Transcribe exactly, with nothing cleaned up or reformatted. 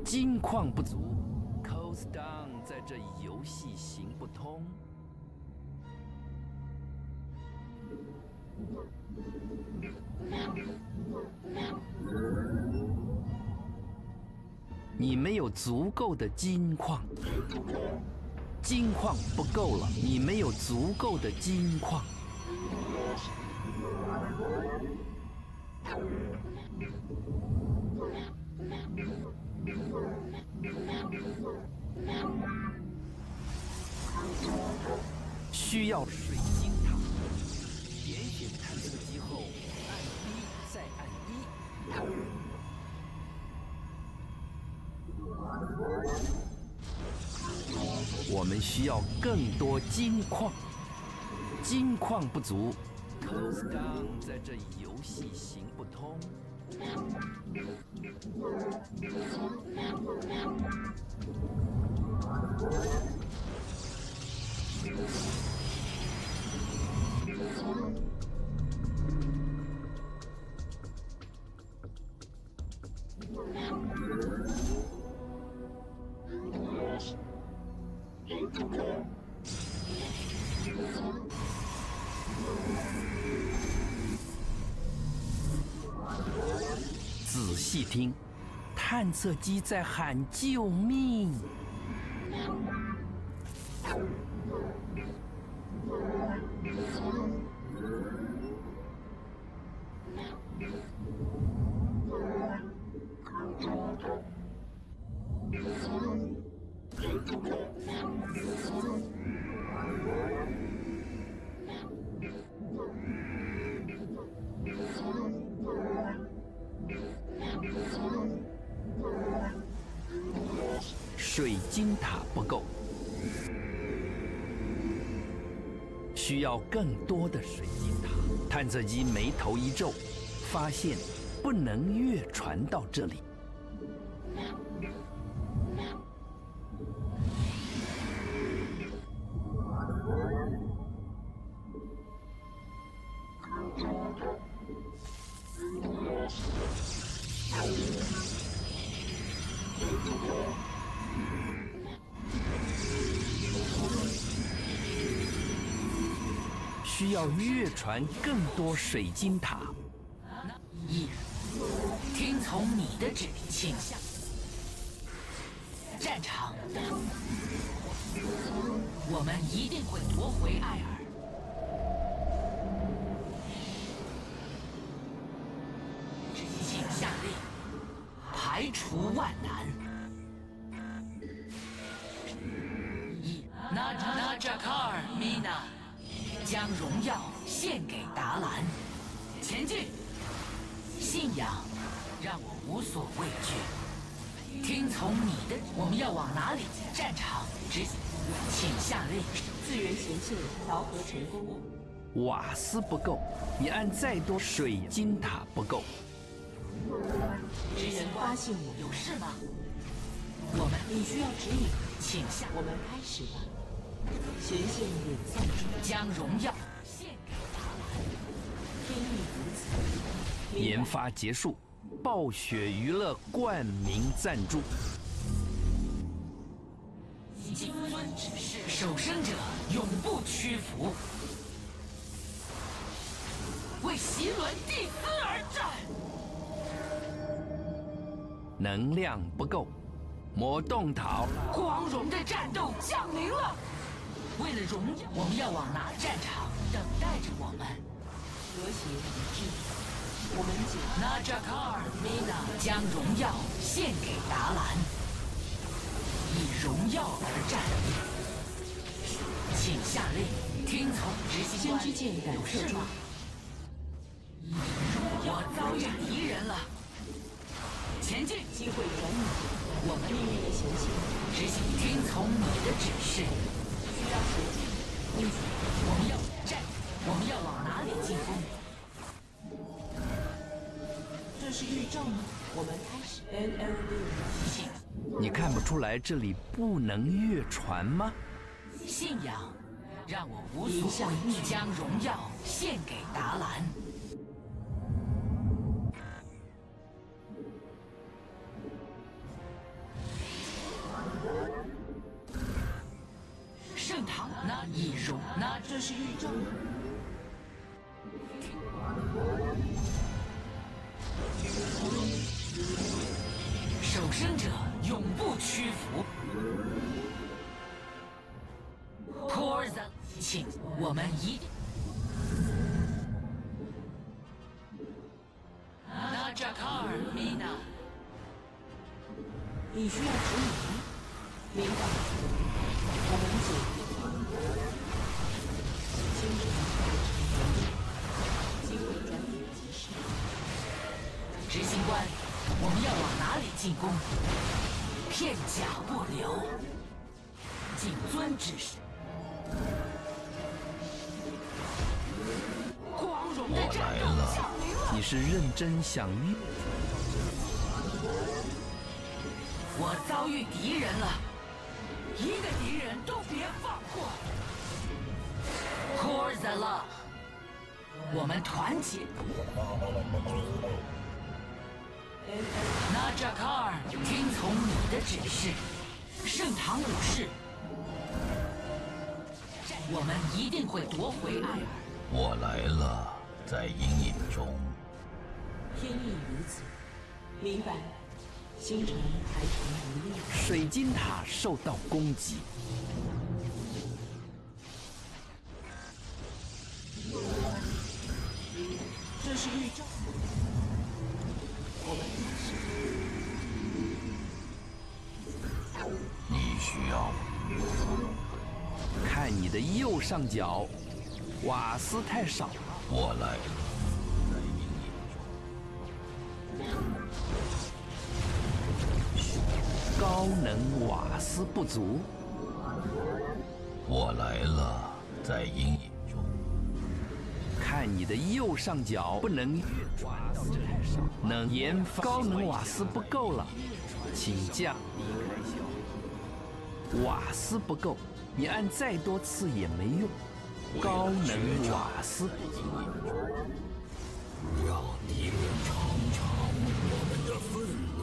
金矿不足 ，Coast Down 在这游戏行不通。你没有足够的金矿，金矿不够了，你没有足够的金矿。需要水晶塔，点选探测机后按 B 再按一。我们需要更多金矿，金矿不足 ，Coast Down 在这游戏行不通。仔细听，探测机在喊救命！水晶塔不够，需要更多的水晶塔。探测机眉头一皱，发现不能越传到这里。需要越传更多水晶塔。 一，听从你的指令，请下战场。我们一定会夺回艾尔。请下令，排除万难。一 ，Najakar Mina。将荣耀献给达兰，前进！信仰让我无所畏惧。听从你的，我们要往哪里？战场执行，请下令。 资源前线调和成功。 瓦斯不够，你按再多水晶塔不够。 职员发现我有事吗？我们你需要指引， 请下。 我们开始吧。前线演奏中， 将荣耀献给达兰。 天意如此。 研发结束，暴雪娱乐冠名赞助。 金尊指示，守生者永不屈服，为席伦蒂斯而战。 能量不够，魔动桃。 光荣的战斗降临了。为了荣耀，我们要往哪？战场等待着我们。 和谐一致，我们解。 Najakar Mina 将荣耀献给达兰，以荣耀而战。请下令，听从执行官。 先知剑感测中。 我遭遇敌人了，前进！ 机会转移， 我们命运的前线， 执行，听从你的指示。 需要协助。 因此，我们要战，我们要往哪里进攻？ 这是预兆吗？我们开始。N L D 请你看不出来这里不能越传吗？ 信仰让我无所畏惧，将荣耀献给达兰。 那这是预兆吗？ 守生者永不屈服。托泽，请我们一定。纳扎卡尔米娜， 你需要指引吗？明白。我们解。精神机会转点即逝。 执行官，我们要往哪里进攻？片甲不留，谨遵指示。光荣的战斗降临了！ 你是认真想越？ 我遭遇敌人了，一个敌人都别放过。Korzala， 我们团结。纳扎卡尔，听从你的指示。圣堂武士，我们一定会夺回艾尔。 我来了，在阴影中。 天意如此，明白。星辰还存无力。 水晶塔受到攻击。 这是预兆。我们开始。 你需要看你的右上角，瓦斯太少了。 我来了，在阴影中。 高能瓦斯不足。 我来了，在阴影中。 看你的右上角，不能越传到这太少，能研发高能瓦斯不够了，请降低开销。瓦斯不够，你按再多次也没用。高能瓦斯不足。 让敌人尝尝我们的愤怒。